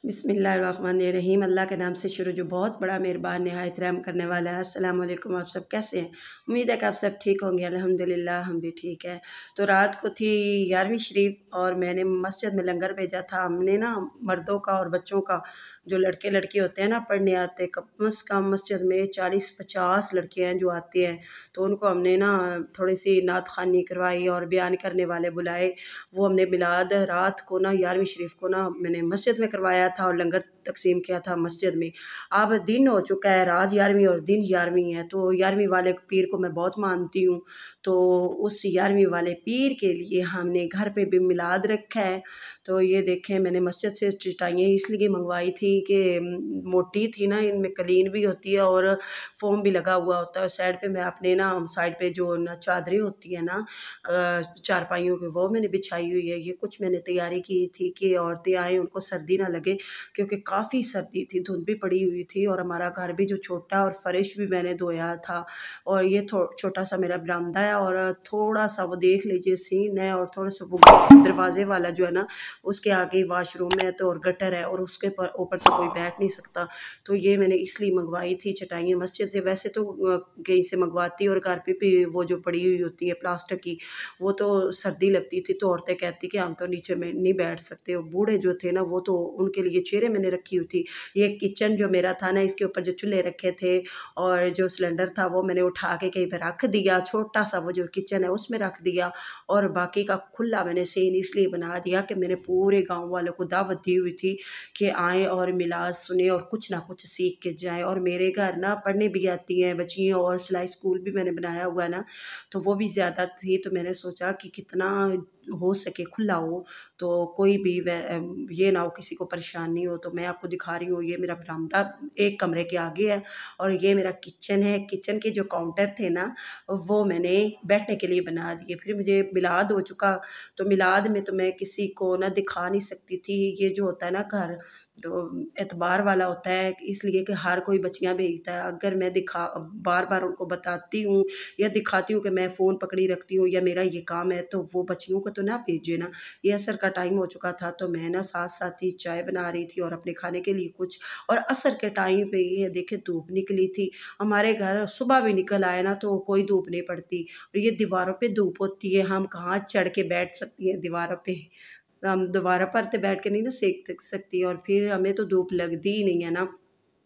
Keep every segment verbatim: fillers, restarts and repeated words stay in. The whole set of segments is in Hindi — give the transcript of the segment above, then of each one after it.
बिस्मिल्लाहिर्रहमानिर्रहीम। अल्लाह के नाम से शुरू जो बहुत बड़ा मेहरबान नहायत रहम करने वाला है। अस्सलाम वालेकुम। आप सब कैसे हैं? उम्मीद है कि आप सब ठीक होंगे। अल्हम्दुलिल्लाह हम भी ठीक है। तो रात को थी ग्यारहवीं शरीफ और मैंने मस्जिद में लंगर भेजा था। हमने ना मर्दों का और बच्चों का, जो लड़के लड़की होते हैं ना पढ़ने आते, कम अज़ कम मस्जिद में चालीस पचास लड़के हैं जो आते हैं, तो उनको हमने ना थोड़ी सी नात ख़वानी करवाई और बयान करने वाले बुलाए। वो हमने मिलाद रात को ना ग्यारहवीं शरीफ को ना मैंने मस्जिद में करवाया था और लंगर तकसीम किया था मस्जिद में। अब दिन हो चुका है, रात ग्यारहवीं और दिन ग्यारहवीं है, तो ग्यारहवीं वाले पीर को मैं बहुत मानती हूँ। तो उस ग्यारहवीं वाले पीर के लिए हमने घर पे भी मिलाद रखा है। तो ये देखें, मैंने मस्जिद से चटाइयाँ इसलिए मंगवाई थी कि मोटी थी ना, इनमें कलीन भी होती है और फोम भी लगा हुआ होता है। साइड पे मैं अपने ना साइड पे जो ना चादरें होती है ना चारपाइयों की, वो मैंने बिछाई हुई है। ये कुछ मैंने तैयारी की थी कि औरतें आएँ उनको सर्दी ना लगे, क्योंकि काफ़ी सर्दी थी, धुंध भी पड़ी हुई थी और हमारा घर भी जो छोटा, और फर्श भी मैंने धोया था। और ये छोटा सा मेरा बरामदा है और थोड़ा सा वो देख लीजिए सीन है, और थोड़ा सा वो दरवाजे वाला जो है ना उसके आगे वाशरूम है तो और गटर है और उसके ऊपर तो कोई बैठ नहीं सकता। तो ये मैंने इसलिए मंगवाई थी चटाइयाँ मस्जिद से। वैसे तो कहीं से मंगवाती और घर पे भी वो जो पड़ी हुई होती है प्लास्टिक की, वो तो सर्दी लगती थी तो औरतें कहती कि हम तो नीचे में नहीं बैठ सकते। और बूढ़े जो थे ना वो तो उनके लिए चेयरें मैंने रखी हुई थी। ये किचन जो मेरा था ना, इसके ऊपर जो चूल्हे रखे थे और जो सिलेंडर था वो मैंने उठा के कहीं पर रख दिया, छोटा सा वो जो किचन है उसमें रख दिया। और बाकी का खुला मैंने सीन इसलिए बना दिया कि मैंने पूरे गाँव वालों को दावत दी हुई थी कि आएँ और मिलाद सुने और कुछ ना कुछ सीख के जाएँ। और मेरे घर ना पढ़ने भी आती हैं बच्चियाँ और सिलाई स्कूल भी मैंने बनाया हुआ है ना, तो वो भी ज़्यादा थी। तो मैंने सोचा कि कितना हो सके खुला हो, तो कोई भी ये ना हो, किसी को परेशानी हो। तो मैं आपको दिखा रही हूँ, ये मेरा बरामदा एक कमरे के आगे है और ये मेरा किचन है। किचन के जो काउंटर थे ना वो मैंने बैठने के लिए बना दिए। फिर मुझे मिलाद हो चुका, तो मिलाद में तो मैं किसी को ना दिखा नहीं सकती थी। ये जो होता है ना घर तो एतबार वाला होता है, इसलिए कि हर कोई बच्चियाँ भेजता है। अगर मैं दिखा बार बार उनको बताती हूँ या दिखाती हूँ कि मैं फ़ोन पकड़ी रखती हूँ या मेरा ये काम है, तो वो बच्चियों को तो ना भेजे ना। ये असर का टाइम हो चुका था, तो मैं ना साथ साथ ही चाय बना रही थी और अपने खाने के लिए कुछ। और असर के टाइम पे ये देखे धूप निकली थी। हमारे घर सुबह भी निकल आए ना तो कोई धूप नहीं पड़ती, और ये दीवारों पे धूप होती है, हम कहाँ चढ़ के बैठ सकती हैं दीवारों पे। हम दोबारा पर तो बैठ के नहीं ना सेक सकती, और फिर हमें तो धूप लगती ही नहीं है ना।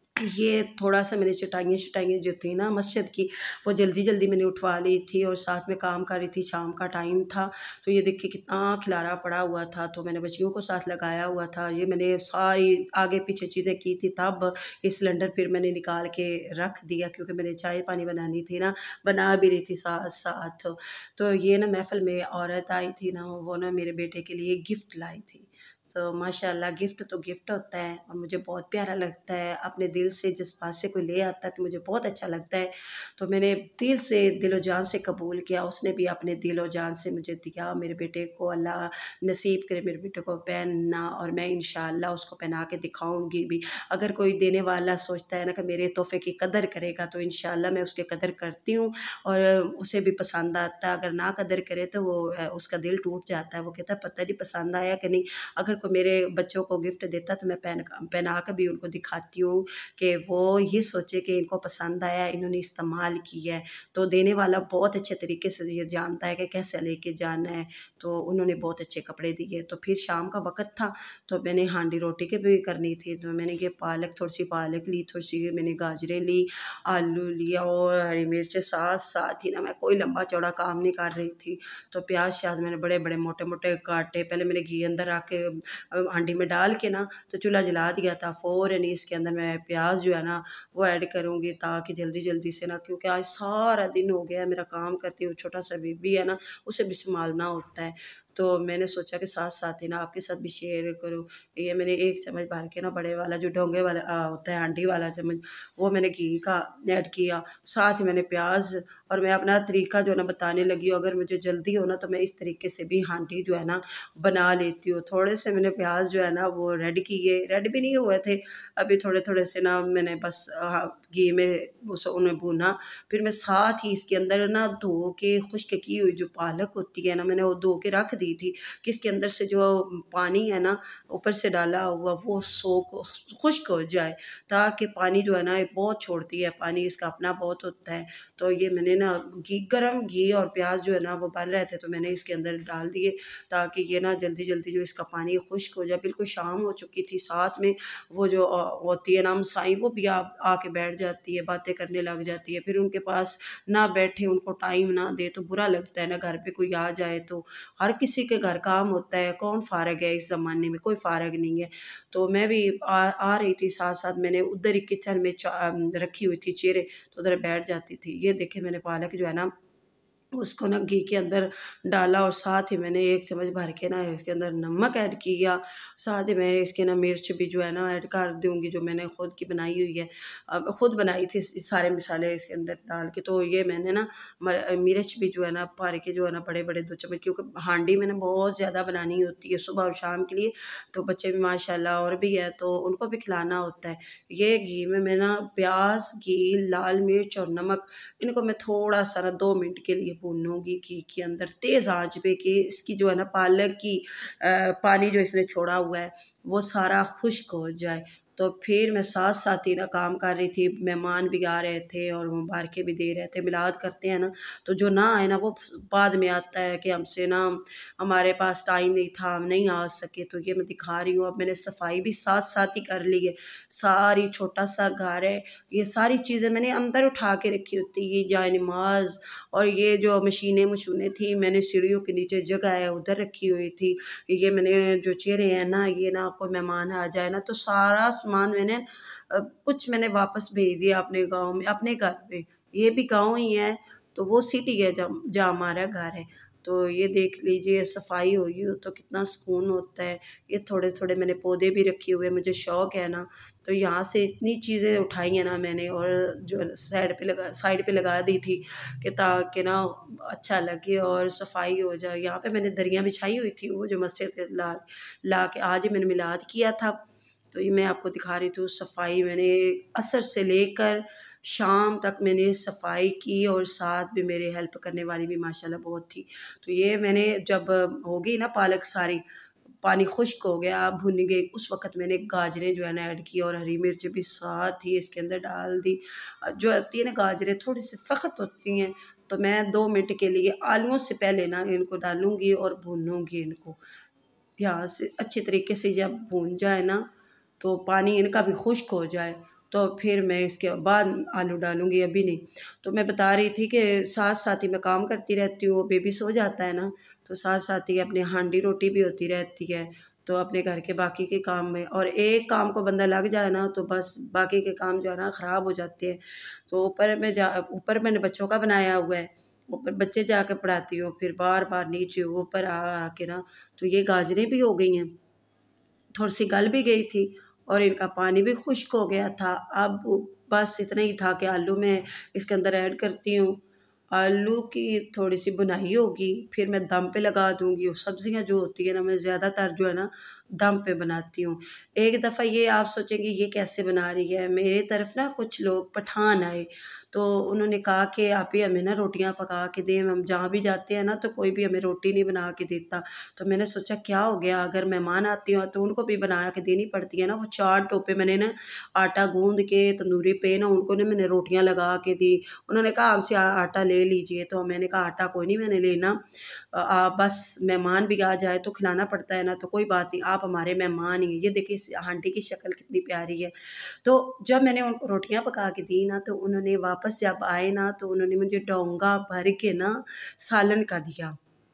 ये थोड़ा सा मैंने चटाइयाँ शटाइयाँ जो थी ना मस्जिद की, वो जल्दी जल्दी मैंने उठवा ली थी और साथ में काम कर रही थी। शाम का टाइम था, तो ये देखिए कितना खिलारा पड़ा हुआ था, तो मैंने बच्चियों को साथ लगाया हुआ था। ये मैंने सारी आगे पीछे चीज़ें की थी, तब ये सिलेंडर फिर मैंने निकाल के रख दिया, क्योंकि मैंने चाय पानी बनानी थी ना, बना भी रही थी साथ साथ। तो ये ना महफ़िल में औरत आई थी ना, वो ना मेरे बेटे के लिए गिफ्ट लाई थी। तो माशाल्लाह गिफ्ट तो गिफ्ट होता है और मुझे बहुत प्यारा लगता है। अपने दिल से जिस बात से कोई ले आता है तो मुझे बहुत अच्छा लगता है। तो मैंने दिल से दिलो जान से कबूल किया, उसने भी अपने दिलो जान से मुझे दिया। मेरे बेटे को अल्लाह नसीब करे मेरे बेटे को पहनना, और मैं इंशाअल्लाह उसको पहना के दिखाऊंगी भी। अगर कोई देने वाला सोचता है ना कि मेरे तोहफे की कदर करेगा, तो इंशाअल्लाह मैं उसकी कदर करती हूँ और उसे भी पसंद आता है। अगर ना कदर करे तो वो उसका दिल टूट जाता है, वो कहता है पता नहीं पसंद आया कि नहीं। अगर को मेरे बच्चों को गिफ्ट देता तो मैं पहन पहना कर भी उनको दिखाती हूँ कि वो ये सोचे कि इनको पसंद आया, इन्होंने इस्तेमाल किया है। तो देने वाला बहुत अच्छे तरीके से ये जानता है कि कैसे लेके जाना है। तो उन्होंने बहुत अच्छे कपड़े दिए। तो फिर शाम का वक़्त था, तो मैंने हांडी रोटी के भी करनी थी, तो मैंने ये पालक थोड़ी सी पालक ली, थोड़ी सी मैंने गाजरें ली, आलू लिया और हरी मिर्च साथ साथ ही ना मैं कोई लंबा चौड़ा काम नहीं कर रही थी। तो प्याज श्याज मैंने बड़े बड़े मोटे मोटे काटे। पहले मैंने घी अंदर रख के हांडी में डाल के ना तो चूल्हा जला दिया था। फ़ौरन इसके अंदर मैं प्याज जो है ना वो ऐड करूँगी, ताकि जल्दी जल्दी से ना, क्योंकि आज सारा दिन हो गया है मेरा काम करती हूँ। छोटा सा बेबी है ना, उसे भी संभालना होता है। तो मैंने सोचा कि साथ साथ ही ना आपके साथ भी शेयर करूँ। ये मैंने एक चम्मच भर के ना बड़े वाला जो ढोंगे वाला आ, होता है हांडी वाला चम्मच, वो मैंने घी का ऐड किया। साथ ही मैंने प्याज, और मैं अपना तरीका जो है ना बताने लगी हूँ। अगर मुझे जल्दी हो ना तो मैं इस तरीके से भी हांडी जो है ना बना लेती हूँ। थोड़े से मैंने प्याज जो है ना वो रेड किए, रेड भी नहीं हुए थे अभी, थोड़े थोड़े से ना मैंने बस घी में उसे उन्हें भूना। फिर मैं साथ ही इसके अंदर ना धो के खुश्क की हुई जो पालक होती है ना, मैंने वो धो के रख दी दी थी कि इसके अंदर से जो पानी है ना ऊपर से डाला हुआ वो सोख खुश्क हो जाए, ताकि पानी जो है ना बहुत छोड़ती है, पानी इसका अपना बहुत होता है। तो ये मैंने ना घी गर्म घी और प्याज जो है ना वो बन रहे थे तो मैंने इसके अंदर डाल दिए ताकि ये ना जल्दी जल्दी जो इसका पानी खुश्क हो जाए। बिल्कुल शाम हो चुकी थी, साथ में वो जो होती है ना हमसाई वो भी आ आके बैठ जाती है, बातें करने लग जाती है। फिर उनके पास ना बैठे, उनको टाइम ना दे तो बुरा लगता है ना, घर पे कोई आ जाए तो। हर किसी के घर काम होता है, कौन फारग है इस ज़माने में, कोई फारग नहीं है। तो मैं भी आ, आ रही थी साथ साथ, मैंने उधर ही किचन में रखी हुई थी चेहरे, तो उधर बैठ जाती थी। ये देखे मैंने पालक जो है ना उसको ना घी के अंदर डाला और साथ ही मैंने एक चम्मच भर के ना इसके अंदर नमक ऐड किया, साथ ही मैं इसके ना मिर्च भी जो है ना ऐड कर दूँगी जो मैंने खुद की बनाई हुई है। अब खुद बनाई थी सारे मसाले इसके अंदर डाल के। तो ये मैंने ना मिर्च भी जो है ना भर के जो है ना बड़े बड़े दो चम्मच, क्योंकि हांडी मैंने बहुत ज़्यादा बनानी होती है सुबह और शाम के लिए, तो बच्चे भी माशाल्लाह और भी है तो उनको भी खिलाना होता है। ये घी में मैं ना प्याज, घी, लाल मिर्च और नमक इनको मैं थोड़ा सा ना दो मिनट के लिए भूनूंगी घी के अंदर तेज़ आंच पे कि इसकी जो है ना पालक की आ, पानी जो इसने छोड़ा हुआ है वो सारा खुश्क हो जाए। तो फिर मैं साथ साथ ही ना काम कर रही थी, मेहमान भी आ रहे थे और मुबारकें भी दे रहे थे। मिलाद करते हैं ना तो जो ना आए ना वो बाद में आता है कि हमसे ना हमारे पास टाइम नहीं था, हम नहीं आ सके। तो ये मैं दिखा रही हूँ। अब मैंने सफाई भी साथ साथ ही कर ली है, सारी छोटा सा घर है, ये सारी चीज़ें मैंने अंदर उठा के रखी होती है, ये जाए नमाज और ये जो मशीनें मशूनें थी मैंने सीढ़ियों के नीचे जगह है उधर रखी हुई थी। ये मैंने जो चेहरे हैं ना, ये ना कोई मेहमान आ जाए ना तो सारा सामान मैंने कुछ मैंने वापस भेज दिया अपने गांव में, अपने घर पे। ये भी गांव ही है तो वो सिटी है जहाँ जहाँ हमारा घर है। तो ये देख लीजिए सफाई हुई हो तो कितना सुकून होता है। ये थोड़े थोड़े मैंने पौधे भी रखे हुए, मुझे शौक है ना, तो यहाँ से इतनी चीज़ें उठाई हैं ना मैंने और जो साइड पे लगा साइड पे लगा दी थी कि ताकि ना अच्छा लगे और सफाई हो जाए। यहाँ पे मैंने दरियाँ बिछाई हुई थी, वो जो मस्जिद ला ला के आज ही मैंने मिलाद किया था। तो ये मैं आपको दिखा रही थी सफाई मैंने असर से लेकर शाम तक मैंने सफाई की और साथ भी मेरे हेल्प करने वाली भी माशाल्लाह बहुत थी। तो ये मैंने जब हो गई ना पालक सारी, पानी खुश्क हो गया, भुन गई, उस वक़्त मैंने गाजरें जो है ना ऐड की और हरी मिर्च भी साथ ही इसके अंदर डाल दी। जो होती है ना गाजरें थोड़ी-सी सख्त होती हैं, तो मैं दो मिनट के लिए आलूओं से पहले ना इनको डालूँगी और भूनूँगी इनको। यहाँ से अच्छी तरीके से जब भून जाए ना तो पानी इनका भी खुश्क हो जाए तो फिर मैं इसके बाद आलू डालूँगी, अभी नहीं। तो मैं बता रही थी कि साथ साथ ही मैं काम करती रहती हूँ, बेबी सो जाता है ना तो साथ साथ ही अपनी हांडी रोटी भी होती रहती है। तो अपने घर के बाकी के काम में और एक काम को बंदा लग जाए ना तो बस बाकी के काम जो है ना ख़राब हो जाते हैं। तो ऊपर में जा ऊपर मैंने बच्चों का बनाया हुआ है, ऊपर बच्चे जाके पढ़ाती हूँ, फिर बार बार नीचे ऊपर आ आके ना तो ये गाजरें भी हो गई हैं, थोड़ी सी गल भी गई थी और इनका पानी भी खुश्क हो गया था। अब बस इतना ही था कि आलू मैं इसके अंदर ऐड करती हूँ, आलू की थोड़ी सी बुनाई होगी, फिर मैं दम पे लगा दूँगी। और सब्ज़ियाँ जो होती है ना मैं ज़्यादातर जो है ना दम पे बनाती हूँ। एक दफ़ा ये आप सोचेंगे ये कैसे बना रही है, मेरे तरफ ना कुछ लोग पठान आए तो उन्होंने कहा कि आप ही हमें ना रोटियां पका के दें, हम जहाँ भी जाते हैं ना तो कोई भी हमें रोटी नहीं बना के देता। तो मैंने सोचा क्या हो गया, अगर मेहमान आते हो तो उनको भी बना के देनी पड़ती है ना। वो चार टोपे मैंने ना आटा गूंद के तंदूरी पे ना उनको ना मैंने रोटियां लगा के दी। उन्होंने कहा हमसे आटा ले लीजिए, तो मैंने कहा आटा कोई नहीं मैंने लेना, आ, बस मेहमान भी आ जाए तो खिलाना पड़ता है ना, तो कोई बात नहीं, आप हमारे मेहमान ही हैं। ये देखिए इस आंटी की शक्ल कितनी प्यारी है। तो जब मैंने उनको रोटियां पका के दी ना तो उन्होंने वापस जब आए ना तो उन्होंने मुझे डोंगा भर के ना सालन का दिया।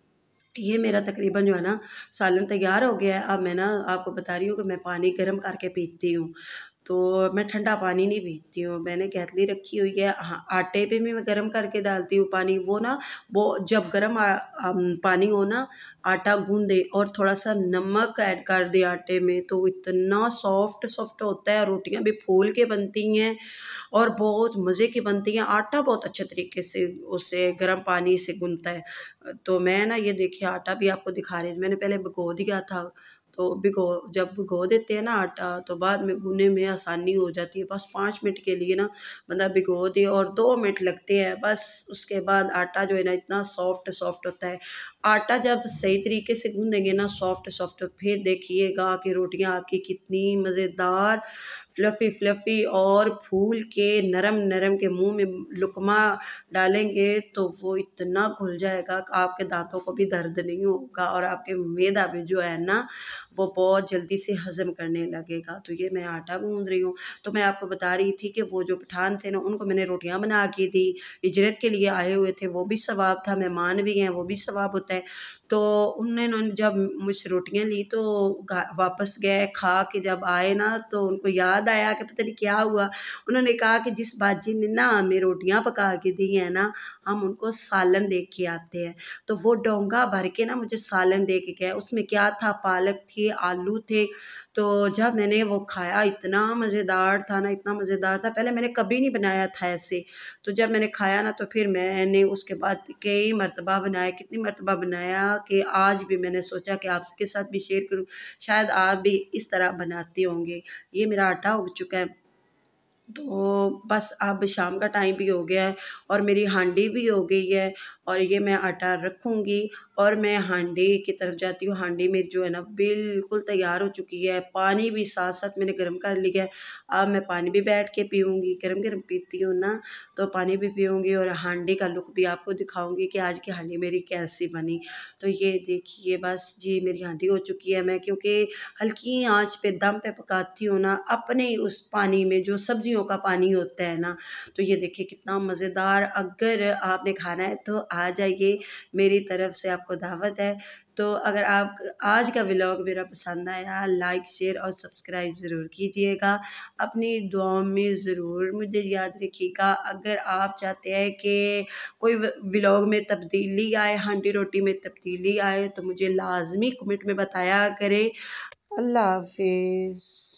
ये मेरा तकरीबन जो है ना सालन तैयार हो गया है। अब मैं ना आपको बता रही हूँ कि मैं पानी गर्म करके पीती हूँ, तो मैं ठंडा पानी नहीं पीती हूँ। मैंने केतली रखी हुई है, हाँ आटे पे भी मैं गर्म करके डालती हूँ पानी। वो ना वो जब गर्म आ, आ, पानी हो ना आटा गूंदे और थोड़ा सा नमक ऐड कर दे आटे में तो इतना सॉफ्ट सॉफ्ट होता है, रोटियां भी फूल के बनती हैं और बहुत मज़े की बनती हैं। आटा बहुत अच्छे तरीके से उससे गर्म पानी से गूंदता है। तो मैं ना ये देखिए आटा भी आपको दिखा रही हूँ, मैंने पहले भिगो दिया था तो भिगो जब भिगो देते हैं ना आटा तो बाद में गूंदने में आसानी हो जाती है। बस पाँच मिनट के लिए ना बंदा भिगो दे और दो मिनट लगते हैं बस, उसके बाद आटा जो है ना इतना सॉफ्ट सॉफ्ट होता है। आटा जब सही तरीके से गूंदेंगे ना सॉफ्ट सॉफ्ट, फिर देखिएगा कि रोटियां आपकी कितनी मज़ेदार फ्लफ़ी फ्लफ़ी और फूल के नरम नरम के मुंह में लुकमा डालेंगे तो वो इतना घुल जाएगा कि आपके दांतों को भी दर्द नहीं होगा और आपके मैदा भी जो है ना वो बहुत जल्दी से हज़म करने लगेगा। तो ये मैं आटा गूंद रही हूँ। तो मैं आपको बता रही थी कि वो जो पठान थे ना उनको मैंने रोटियां बना के दी, हिजरत के लिए आए हुए थे, वो भी सवाब था, मेहमान भी हैं वो भी सवाब होता है। तो उन्होंने जब मुझसे रोटियां ली तो वापस गए, खा के जब आए ना तो उनको याद आया कि पता नहीं क्या हुआ। उन्होंने कहा कि जिस बाजी ने ना हमें रोटियां पका के दी हैं ना हम उनको सालन दे के आते हैं। तो वो डोंगा भर के ना मुझे सालन दे के गए। उसमें क्या था, पालक थी, आलू थे। तो जब मैंने वो खाया इतना मज़ेदार था ना, इतना मज़ेदार था, पहले मैंने कभी नहीं बनाया था ऐसे। तो जब मैंने खाया ना तो फिर मैंने उसके बाद कई मरतबा बनाया, कितनी मरतबा बनाया कि आज भी मैंने सोचा कि आपके साथ भी शेयर करूं, शायद आप भी इस तरह बनाते होंगे। ये मेरा आटा हो चुका है। तो बस अब शाम का टाइम भी हो गया है और मेरी हांडी भी हो गई है और ये मैं आटा रखूँगी और मैं हांडी की तरफ जाती हूँ। हांडी मेरी जो है ना बिल्कुल तैयार हो चुकी है, पानी भी साथ साथ मैंने गर्म कर लिया है। अब मैं पानी भी बैठ के पीऊँगी, गर्म गर्म पीती हूँ ना तो पानी भी पीऊँगी और हांडी का लुक भी आपको दिखाऊँगी कि आज की हांडी मेरी कैसी बनी। तो ये देखिए बस जी मेरी हांडी हो चुकी है। मैं क्योंकि हल्की आँच पे दम पे पकाती हूँ ना अपने उस पानी में जो सब्जियों का पानी होता है ना, तो ये देखिए कितना मज़ेदार। अगर आपने खाना है तो आ जाइए, मेरी तरफ से आपको दावत है। तो अगर आप आज का व्लॉग मेरा पसंद आया लाइक शेयर और सब्सक्राइब ज़रूर कीजिएगा। अपनी दुआओं में ज़रूर मुझे याद रखिएगा। अगर आप चाहते हैं कि कोई व्लॉग में तब्दीली आए, हांडी रोटी में तब्दीली आए तो मुझे लाजमी कमेंट में बताया करें। अल्लाह हाफिज़।